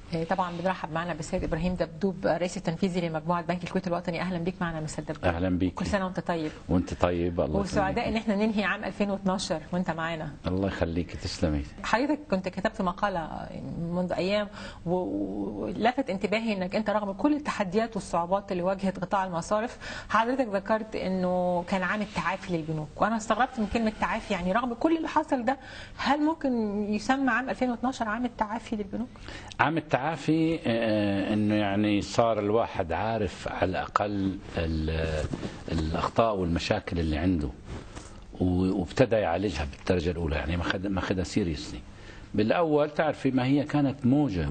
طبعا بنرحب معنا بالسيد ابراهيم دبدوب الرئيس التنفيذي لمجموعه بنك الكويت الوطني. اهلا بك معنا مستر دبدوب. اهلا بك. كل سنه وانت طيب. وانت طيب. الله وسعداء ان احنا ننهي عام 2012 وانت معانا. الله يخليك. تسلمي. حضرتك كنت كتبت مقاله منذ ايام ولفت انتباهي انك انت رغم كل التحديات والصعوبات اللي واجهت قطاع المصارف حضرتك ذكرت انه كان عام التعافي للبنوك، وانا استغربت من كلمه تعافي. يعني رغم كل اللي حصل ده هل ممكن يسمى عام 2012 عام التعافي للبنوك؟ عام التعافي انه يعني صار الواحد عارف على الاقل الاخطاء والمشاكل اللي عنده وابتدى يعالجها بالدرجه الاولى، يعني ما خدها سيريسلي. بالاول تعرفي ما هي كانت موجه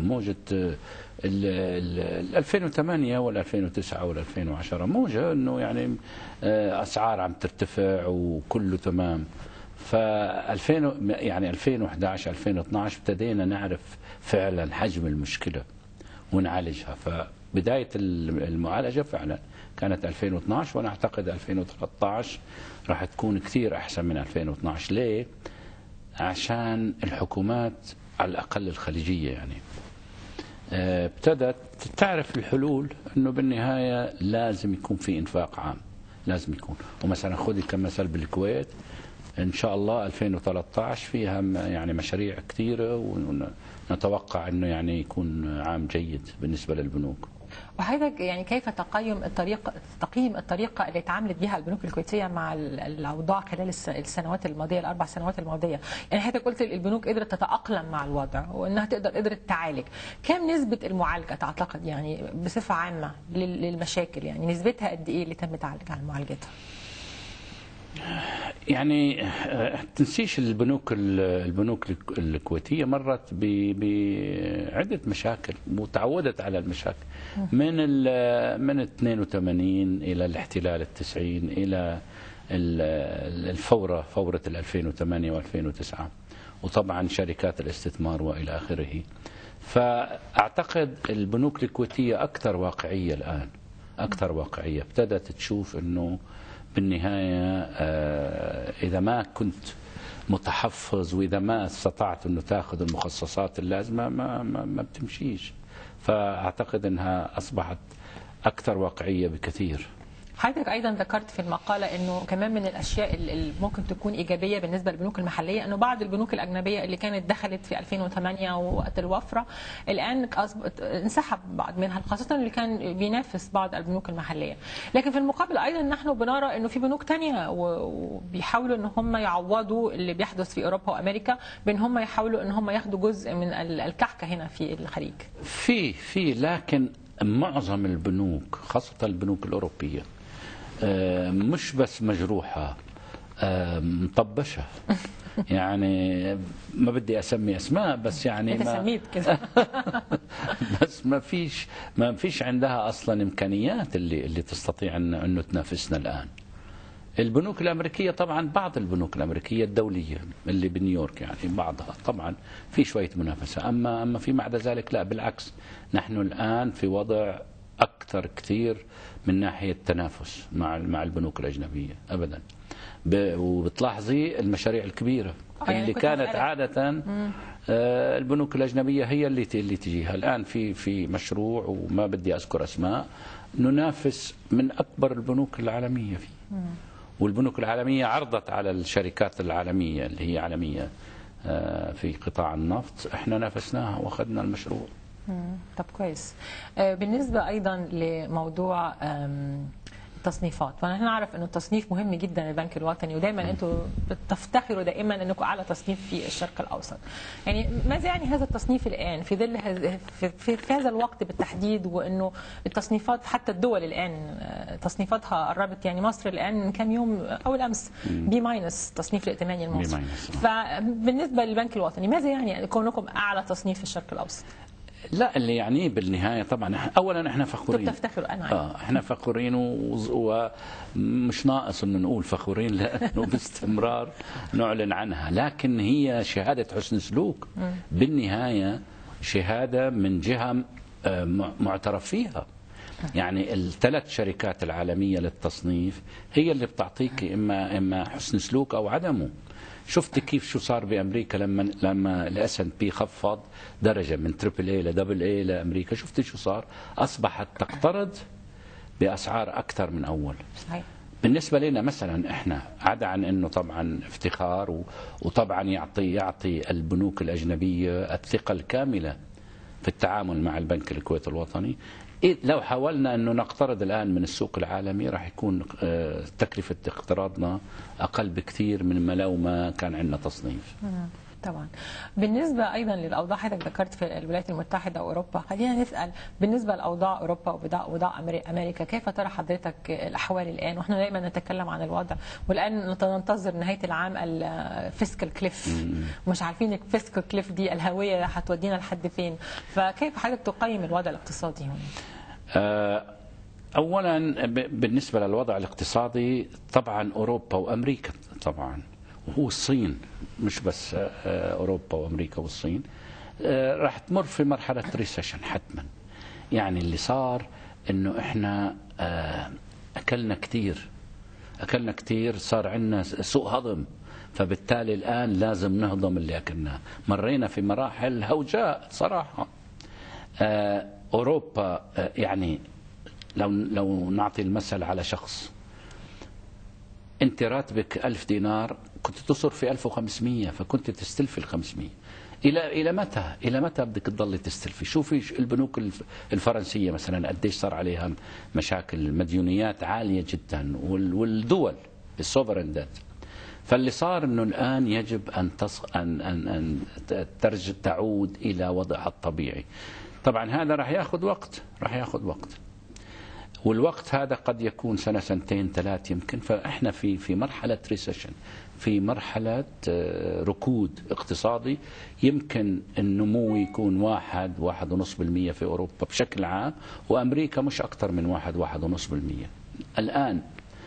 ال 2008 وال 2009 وال 2010 موجه انه يعني اسعار عم ترتفع وكله تمام. ف 2000 يعني 2011 2012 ابتدينا نعرف فعلا حجم المشكله ونعالجها. فبدايه المعالجه فعلا كانت 2012، وانا اعتقد 2013 راح تكون كثير احسن من 2012. ليه؟ عشان الحكومات على الاقل الخليجيه يعني ابتدت تعرف الحلول، انه بالنهايه لازم يكون في انفاق عام، لازم يكون. ومثلا خذي كمثل بالكويت ان شاء الله 2013 فيها يعني مشاريع كثيره، ونتوقع انه يعني يكون عام جيد بالنسبه للبنوك. وحضرتك يعني كيف تقيم الطريقه اللي تعاملت بها البنوك الكويتيه مع الاوضاع خلال السنوات الماضيه، الاربع سنوات الماضيه؟ يعني حضرتك قلت البنوك قدرت تتاقلم مع الوضع وانها قدرت تعالج. كم نسبه المعالجه تعتقد يعني بصفه عامه للمشاكل؟ يعني نسبتها قد ايه اللي تم معالجتها؟ يعني تنسيش البنوك الكويتية مرت بعدة مشاكل وتعودت على المشاكل من 82 إلى الاحتلال التسعين إلى فورة 2008 و2009، وطبعا شركات الاستثمار وإلى آخره. فأعتقد البنوك الكويتية أكثر واقعية الآن، أكثر واقعية. ابتدت تشوف أنه بالنهاية إذا ما كنت متحفظ وإذا ما استطعت أنه تأخذ المخصصات اللازمة ما بتمشيش. فأعتقد أنها أصبحت أكثر واقعية بكثير. حضرتك ايضا ذكرت في المقاله انه كمان من الاشياء اللي ممكن تكون ايجابيه بالنسبه للبنوك المحليه انه بعض البنوك الاجنبيه اللي كانت دخلت في 2008 وقت الوفره الان انسحب بعض منها، خاصه اللي كان بينافس بعض البنوك المحليه. لكن في المقابل ايضا نحن بنرى انه في بنوك ثانيه وبيحاولوا ان هم يعوضوا اللي بيحدث في اوروبا وامريكا بان هم يحاولوا ان هم ياخذوا جزء من الكحكه هنا في الخليج. لكن معظم البنوك خاصه البنوك الاوروبيه مش بس مجروحة، مطبشة. يعني ما بدي أسمي أسماء بس يعني أنت سميت كده. بس ما فيش عندها أصلا إمكانيات اللي تستطيع أنه تنافسنا الآن. البنوك الأمريكية طبعا بعض البنوك الأمريكية الدولية اللي بنيويورك يعني بعضها طبعا في شوية منافسة، أما في بعد ذلك لا، بالعكس نحن الآن في وضع أكثر كثير من ناحية تنافس مع البنوك الأجنبية أبدا. وبتلاحظي المشاريع الكبيرة اللي كانت عادة البنوك الأجنبية هي اللي تجيها. الآن في مشروع وما بدي أذكر أسماء ننافس من أكبر البنوك العالمية فيه. والبنوك العالمية عرضت على الشركات العالمية اللي هي عالمية في قطاع النفط، احنا نافسناها واخذنا المشروع. طب كويس. بالنسبة أيضا لموضوع التصنيفات، فنحن نعرف انه التصنيف مهم جدا للبنك الوطني، ودائما انتم بتفتخروا دائما انكم اعلى تصنيف في الشرق الاوسط. يعني ماذا يعني هذا التصنيف الان في ظل في هذا الوقت بالتحديد، وانه التصنيفات حتى الدول الان تصنيفاتها قربت؟ يعني مصر الان من كم يوم اول امس B- تصنيف الائتماني المصري. فبالنسبه للبنك الوطني ماذا يعني كونكم اعلى تصنيف في الشرق الاوسط؟ لا، اللي يعنيه بالنهايه طبعا اولا احنا فخورين. تفتخروا انا احنا فخورين ومش ناقص انه نقول فخورين لانه باستمرار نعلن عنها، لكن هي شهاده حسن سلوك بالنهايه، شهاده من جهه معترف فيها. يعني الثلاث شركات العالمية للتصنيف هي اللي بتعطيك إما حسن سلوك أو عدمه. شفت كيف شو صار بأمريكا لما الS&P خفض درجة من تريبل اي لدبل اي لأمريكا، شفت شو صار؟ أصبحت تقترض بأسعار أكثر من أول. صحيح. بالنسبة لنا مثلا احنا عدا عن انه طبعا افتخار وطبعا يعطي البنوك الأجنبية الثقة الكاملة في التعامل مع البنك الكويتي الوطني. لو حاولنا انه نقترض الآن من السوق العالمي راح يكون تكلفة اقتراضنا أقل بكثير من ما كان عندنا تصنيف. طبعا. بالنسبة أيضا للأوضاع، حضرتك ذكرت في الولايات المتحدة وأوروبا، خلينا نسأل بالنسبة لأوضاع أوروبا وأوضاع أمريكا، كيف ترى حضرتك الأحوال الآن؟ ونحن دائما نتكلم عن الوضع، والآن ننتظر نهاية العام الفيسكال كليف، مش عارفين الفيسكال كليف دي الهوية هتودينا لحد فين، فكيف حضرتك تقيم الوضع الاقتصادي هون؟ أولا بالنسبة للوضع الاقتصادي طبعا أوروبا وأمريكا طبعا وهو الصين، مش بس أوروبا وأمريكا والصين، راح تمر في مرحلة ريسيشن حتما. يعني اللي صار إنه إحنا أكلنا كتير، صار عندنا سوء هضم، فبالتالي الآن لازم نهضم اللي أكلناه. مرينا في مراحل هوجاء صراحة. أوروبا يعني لو نعطي المثل على شخص، أنت راتبك 1000 دينار كنت تصرف في 1500، فكنت تستلفي 500. إلى متى بدك تضلي تستلفي؟ شوفي البنوك الفرنسية مثلا قديش صار عليها مشاكل، مديونيات عالية جدا، والدول السوفرين ديت. فاللي صار انه الآن يجب أن تعود إلى وضعها الطبيعي. طبعا هذا راح ياخذ وقت، والوقت هذا قد يكون سنة، سنتين، 3 يمكن. فإحنا في مرحلة ريسيشن، في مرحلة ركود اقتصادي. يمكن النمو يكون 1.5% في أوروبا بشكل عام، وأمريكا مش أكثر من 1.5%. الآن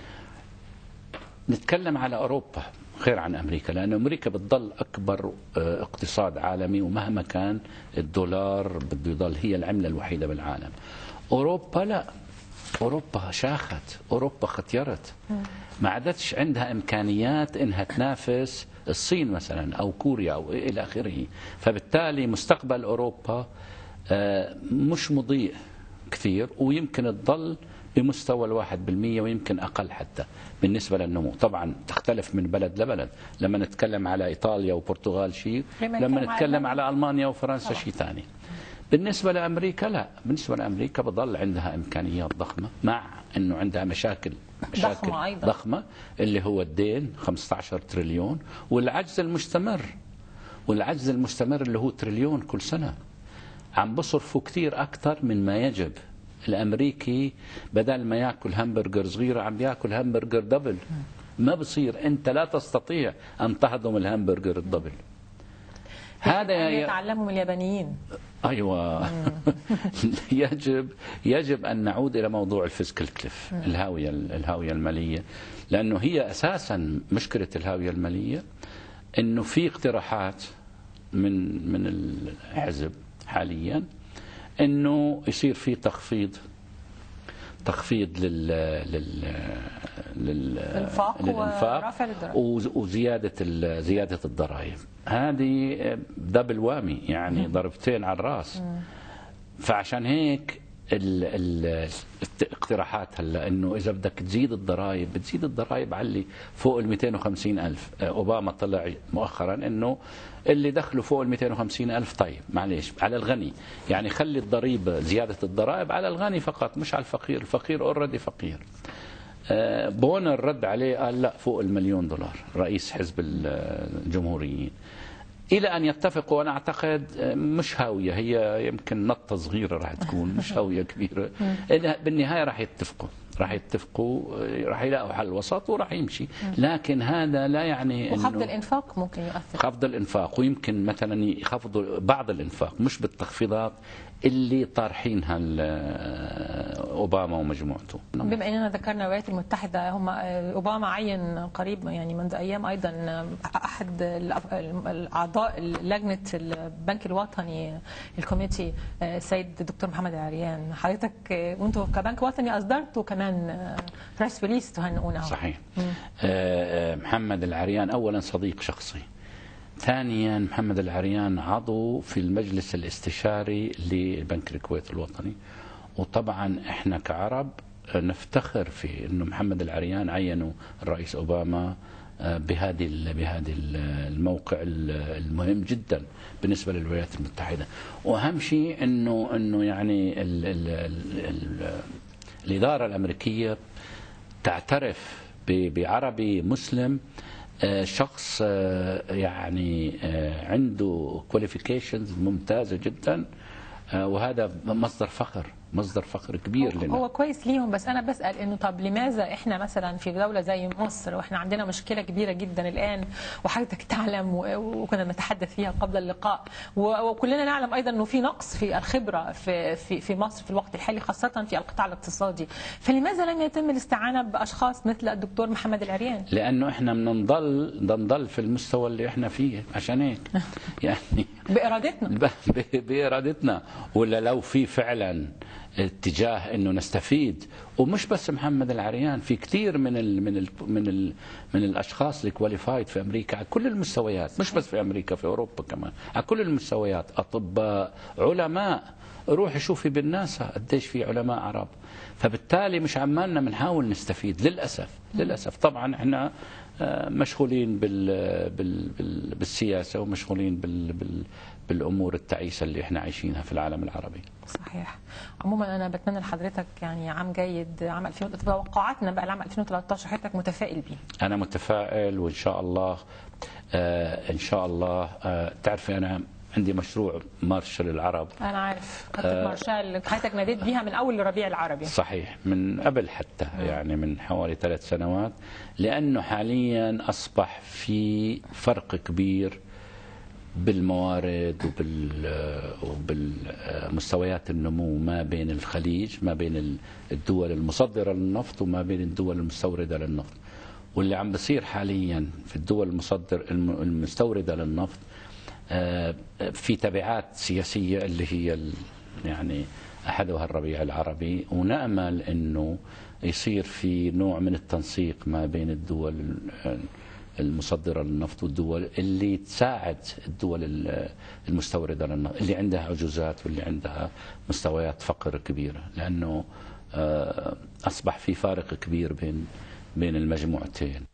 نتكلم على أوروبا غير عن أمريكا، لأن أمريكا بتضل أكبر اقتصاد عالمي، ومهما كان الدولار بده يضل هي العملة الوحيدة بالعالم. أوروبا لا، أوروبا شاخت، أوروبا ختيرت، ما عادتش عندها إمكانيات إنها تنافس الصين مثلا أو كوريا أو إلى آخره. فبالتالي مستقبل أوروبا مش مضيء كثير، ويمكن تضل بمستوى 1% ويمكن أقل حتى بالنسبة للنمو. طبعا تختلف من بلد لبلد، لما نتكلم على إيطاليا وبرتغال شيء، لما نتكلم على ألمانيا وفرنسا شيء ثاني. بالنسبة لأمريكا لا، بالنسبة لأمريكا بضل عندها إمكانيات ضخمة، مع أنه عندها مشاكل ضخمة اللي هو الدين 15 تريليون، والعجز المستمر اللي هو تريليون كل سنة. عم بصرفوا كثير أكثر من ما يجب. الأمريكي بدل ما يأكل همبرجر صغيرة عم يأكل همبرجر دبل. ما بصير، أنت لا تستطيع أن تهضم الهمبرجر الدبل. هذا يتعلموا من اليابانيين. أيوة. يجب أن نعود إلى موضوع الفيسكال كليف، الهاوية المالية، لأنه هي أساسا مشكلة الهاوية المالية أنه في اقتراحات من الحزب حاليا أنه يصير في تخفيض للإنفاق وزيادة الضرائب. هذه دبل وامي، يعني ضربتين على الراس. فعشان هيك الاقتراحات هلا انه اذا بدك تزيد الضرائب، بتزيد الضرائب على اللي فوق ال 250,000. اوباما طلع مؤخرا انه اللي دخله فوق ال 250,000 طيب معليش على الغني، يعني خلي الضريبه زياده الضرائب على الغني فقط مش على الفقير. الفقير اوريدي فقير. بونر رد عليه قال لا فوق $1 مليون، رئيس حزب الجمهوريين، إلى أن يتفقوا. وأنا أعتقد مش هاوية، هي يمكن نطة صغيرة راح تكون، مش هاوية كبيرة. بالنهاية راح راح يتفقوا، راح يلاقوا حل وسط وراح يمشي. لكن هذا لا يعني وخفض انه الانفاق ممكن يؤثر. خفض الانفاق، ويمكن مثلا يخفضوا بعض الانفاق مش بالتخفيضات اللي طارحينها اوباما ومجموعته. بما اننا ذكرنا الولايات المتحده، هم اوباما عين قريب يعني منذ ايام ايضا احد الاعضاء لجنه البنك الوطني الكوميتي السيد الدكتور محمد العريان. حضرتك وانتم كبنك وطني اصدرتوا كمان بريس ريليس تهنئونه. صحيح. محمد العريان اولا صديق شخصي، ثانيا محمد العريان عضو في المجلس الاستشاري لبنك الكويت الوطني، وطبعا احنا كعرب نفتخر في انه محمد العريان عينوا الرئيس اوباما بهذه الموقع المهم جدا بالنسبه للولايات المتحده. واهم شيء انه يعني الاداره الامريكيه تعترف بعربي مسلم، شخص يعني عنده كواليفيكيشنز ممتازة جدا، وهذا مصدر فخر كبير لنا. هو كويس ليهم، بس أنا بسأل إنه طب لماذا إحنا مثلا في دولة زي مصر وإحنا عندنا مشكلة كبيرة جدا الآن، وحضرتك تعلم وكنا نتحدث فيها قبل اللقاء، وكلنا نعلم أيضا إنه في نقص في الخبرة في مصر في الوقت الحالي، خاصة في القطاع الاقتصادي، فلماذا لم يتم الاستعانة بأشخاص مثل الدكتور محمد العريان؟ لأنه إحنا بنضل في المستوى اللي إحنا فيه، عشان هيك يعني بإرادتنا. ولا لو في فعلا اتجاه انه نستفيد، ومش بس محمد العريان، في كثير من الاشخاص اللي كواليفايد في امريكا على كل المستويات، مش بس في امريكا، في اوروبا كمان على كل المستويات، اطباء، علماء. روحي شوفي بالناسا قديش في علماء عرب. فبالتالي مش عمالنا بنحاول نستفيد، للاسف. طبعا احنا مشغولين بالسياسه، ومشغولين بالامور التعيسه اللي احنا عايشينها في العالم العربي. صحيح. عموما انا بتمنى لحضرتك يعني عام جيد، عام 2000، توقعاتنا بقى العام 2013 حضرتك متفائل بيه؟ انا متفائل، وان شاء الله ان شاء الله. تعرفي انا عندي مشروع مارشال العرب. انا عارف خطه مارشال حضرتك ناديت بيها من اول الربيع العربي. صحيح، من قبل حتى يعني من حوالي 3 سنوات، لانه حاليا اصبح في فرق كبير بالموارد وبالمستويات النمو ما بين الخليج، ما بين الدول المصدرة للنفط وما بين الدول المستوردة للنفط. واللي عم بصير حاليا في الدول المستوردة للنفط في تبعات سياسية اللي هي يعني أحدها الربيع العربي، ونأمل أنه يصير في نوع من التنسيق ما بين الدول المصدرة للنفط والدول اللي تساعد الدول المستوردة للنفط اللي عندها عجوزات واللي عندها مستويات فقر كبيرة، لأنه أصبح في فارق كبير بين المجموعتين.